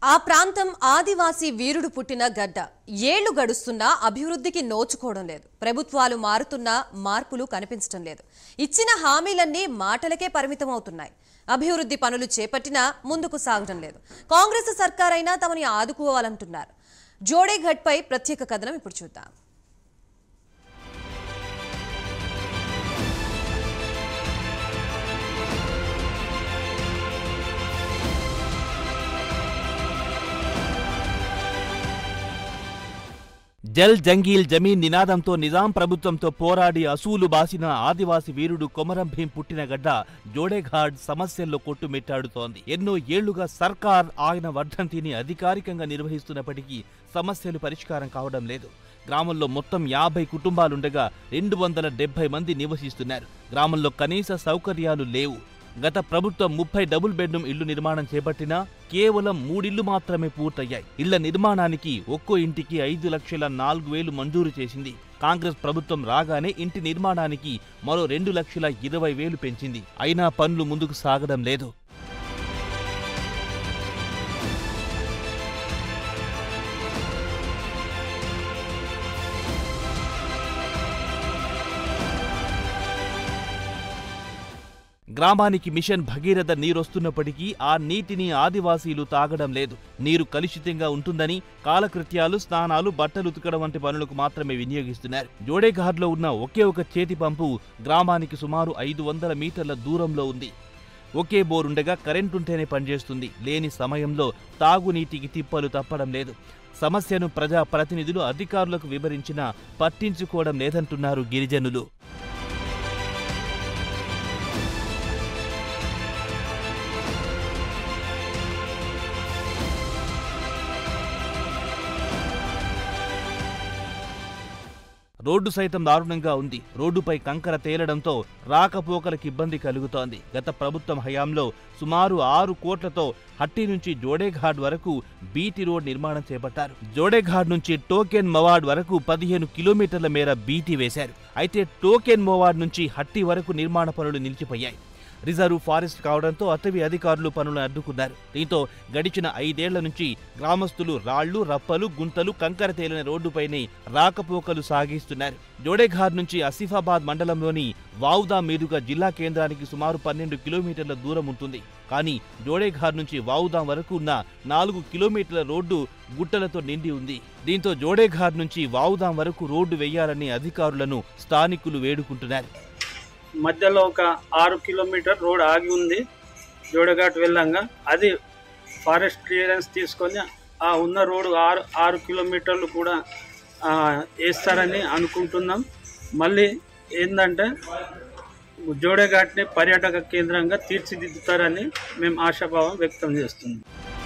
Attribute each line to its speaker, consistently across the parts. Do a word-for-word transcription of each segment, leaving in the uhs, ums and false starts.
Speaker 1: ఆ ప్రాంతం ఆదివాసీ వీరుడు పుట్టిన గడ్డ. ఏళ్లు గడుస్తున్నా అభివృద్ధికి నోచుకోవడం లేదు. ప్రభుత్వాలు మారుతున్నా మార్పులు కనిపించడం లేదు. ఇచ్చిన హామీలన్నీ మాటలకే పరిమితమవుతున్నాయి. అభివృద్ధి పనులు చేపట్టినా ముందుకు సాగడం లేదు. కాంగ్రెస్ సర్కారైనా తమని ఆదుకోవాలంటున్నారు. జోడేఘట్పై ప్రత్యేక కథనం ఇప్పుడు చూద్దాం.
Speaker 2: జల్ జంగీల్ జమీన్ నినాదంతో నిజాం ప్రభుత్వంతో పోరాడి అసూలు బాసిన ఆదివాసి వీరుడు కొమరం భీం పుట్టిన గడ్డ జోడేఘాట్ సమస్యల్లో కొట్టుమిట్టాడుతోంది. ఎన్నో ఏళ్లుగా సర్కార్ ఆయన వర్ధంతిని అధికారికంగా నిర్వహిస్తున్నప్పటికీ సమస్యలు పరిష్కారం కావడం లేదు. గ్రామంలో మొత్తం యాభై కుటుంబాలుండగా రెండు వందల డెబ్బై మంది నివసిస్తున్నారు. గ్రామంలో కనీస సౌకర్యాలు లేవు. గత ప్రభుత్వం ముప్పై డబుల్ బెడ్రూమ్ ఇళ్లు నిర్మాణం చేపట్టినా కేవలం మూడిళ్లు మాత్రమే పూర్తయ్యాయి. ఇళ్ల నిర్మాణానికి ఒక్కో ఇంటికి ఐదు లక్షల నాలుగు వేలు మంజూరు చేసింది. కాంగ్రెస్ ప్రభుత్వం రాగానే ఇంటి నిర్మాణానికి మరో రెండు లక్షల ఇరవై వేలు పెంచింది. అయినా పనులు ముందుకు సాగడం లేదు. గ్రామానికి మిషన్ భగీరథ నీరొస్తున్నప్పటికీ ఆ నీటిని ఆదివాసీలు తాగడం లేదు. నీరు కలుషితంగా ఉంటుందని కాలకృత్యాలు, స్నానాలు, బట్టలు ఉతకడం వంటి పనులకు మాత్రమే వినియోగిస్తున్నారు. జోడేఘాట్లో ఉన్న ఒకే ఒక చేతి పంపు గ్రామానికి సుమారు ఐదు వందల మీటర్ల దూరంలో ఉంది. ఒకే బోరుండగా కరెంటుంటేనే పనిచేస్తుంది. లేని సమయంలో తాగునీటికి తిప్పలు తప్పడం లేదు. సమస్యను ప్రజా ప్రతినిధులు అధికారులకు వివరించినా పట్టించుకోవడం లేదంటున్నారు గిరిజనులు. రోడ్డు సైతం దారుణంగా ఉంది. రోడ్డుపై కంకర తేలడంతో రాకపోకలకు ఇబ్బంది కలుగుతోంది. గత ప్రభుత్వం హయాంలో సుమారు ఆరు కోట్లతో హట్టి నుంచి జోడేఘాట్ వరకు బీటీ రోడ్ నిర్మాణం చేపట్టారు. జోడేఘాట్ నుంచి టోకెన్ మవాడ్ వరకు పదిహేను కిలోమీటర్ల మేర బీటీ వేశారు. అయితే టోకెన్ మవాడ్ నుంచి హట్టి వరకు నిర్మాణ పనులు నిలిచిపోయాయి. రిజర్వ్ ఫారెస్ట్ కావడంతో అటవీ అధికారులు పనులను అడ్డుకున్నారు. దీంతో గడిచిన ఐదేళ్ల నుంచి గ్రామస్తులు రాళ్లు, రప్పలు, గుంతలు, కంకర తేలిన రోడ్డుపైనే రాకపోకలు సాగిస్తున్నారు. జోడేఘాట్ నుంచి ఆసిఫాబాద్ మండలంలోని వావుదా మీదుగా జిల్లా కేంద్రానికి సుమారు పన్నెండు కిలోమీటర్ల దూరం ఉంటుంది. కానీ జోడేఘాట్ నుంచి వావుదా వరకు ఉన్న నాలుగు కిలోమీటర్ల రోడ్డు గుట్టలతో నిండి ఉంది. దీంతో జోడేఘాట్ నుంచి వావుదా వరకు రోడ్డు వేయాలని అధికారులను స్థానికులు వేడుకుంటున్నారు.
Speaker 3: మధ్యలో ఒక ఆరు కిలోమీటర్ రోడ్ ఆగి ఉంది. జోడేఘాట్ వెళ్ళంగా అది ఫారెస్ట్ క్లియరెన్స్ తీసుకొని ఆ ఉన్న రోడ్డు ఆరు ఆరు కిలోమీటర్లు కూడా వేస్తారని అనుకుంటున్నాం. మళ్ళీ ఏంటంటే జోడేఘాట్ని పర్యాటక కేంద్రంగా తీర్చిదిద్దుతారని మేము ఆశాభావం వ్యక్తం చేస్తున్నాం.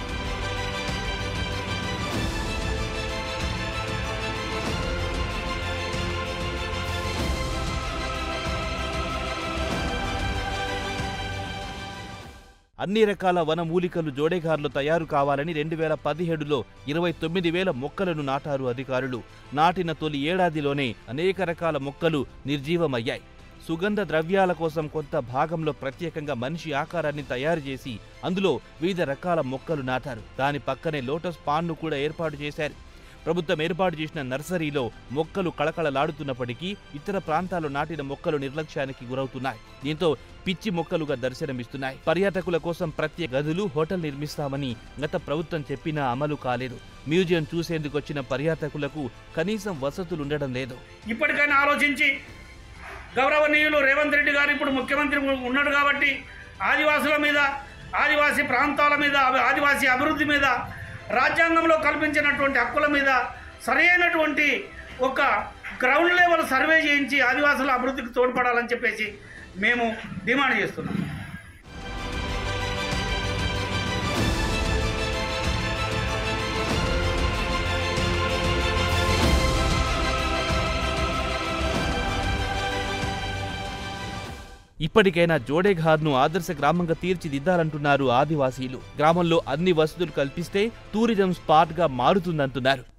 Speaker 2: అన్ని రకాల వనమూలికలు జోడేఘాట్లో తయారు కావాలని రెండు వేల పదిహేడులో ఇరవై తొమ్మిది వేల మొక్కలను నాటారు అధికారులు. నాటిన తొలి ఏడాదిలోనే అనేక రకాల మొక్కలు నిర్జీవమయ్యాయి. సుగంధ ద్రవ్యాల కోసం కొంత భాగంలో ప్రత్యేకంగా మనిషి ఆకారాన్ని తయారు చేసి అందులో వివిధ రకాల మొక్కలు నాటారు. దాని పక్కనే లోటస్ పాండ్ను కూడా ఏర్పాటు చేశారు. ప్రభుత్వం ఏర్పాటు చేసిన నర్సరీలో మొక్కలు కళకళలాడుతున్నప్పటికీ ఇతర ప్రాంతాల్లో నాటిన మొక్కలు నిర్లక్ష్యానికి గురవుతున్నాయి. దీంతో పిచ్చి మొక్కలుగా దర్శనమిస్తున్నాయి. పర్యాటకుల కోసం ప్రత్యేక గదులు, హోటల్ నిర్మిస్తామని గత ప్రభుత్వం చెప్పినా అమలు కాలేదు. మ్యూజియం చూసేందుకు వచ్చిన పర్యాటకులకు కనీసం వసతులుండడం లేదు.
Speaker 4: ఇప్పటికైనా ఆలోచించి గౌరవనీయులు రేవంత్ రెడ్డి గారు ఇప్పుడు ముఖ్యమంత్రి ఉన్నాడు కాబట్టి ఆదివాసుల మీద, ఆదివాసీ ప్రాంతాల మీద, ఆదివాసీ అభివృద్ధి మీద, రాజ్యాంగంలో కల్పించినటువంటి హక్కుల మీద సరైనటువంటి ఒక గ్రౌండ్ లెవెల్ సర్వే చేయించి ఆదివాసుల అభివృద్ధికి తోడ్పడాలని చెప్పేసి మేము డిమాండ్ చేస్తున్నాం.
Speaker 2: ఇప్పటికైనా జోడేఘాట్ను ఆదర్శ గ్రామంగా తీర్చిదిద్దాలంటున్నారు ఆదివాసీలు. గ్రామంలో అన్ని వసతులు కల్పిస్తే టూరిజం స్పాట్ గా మారుతుందంటున్నారు.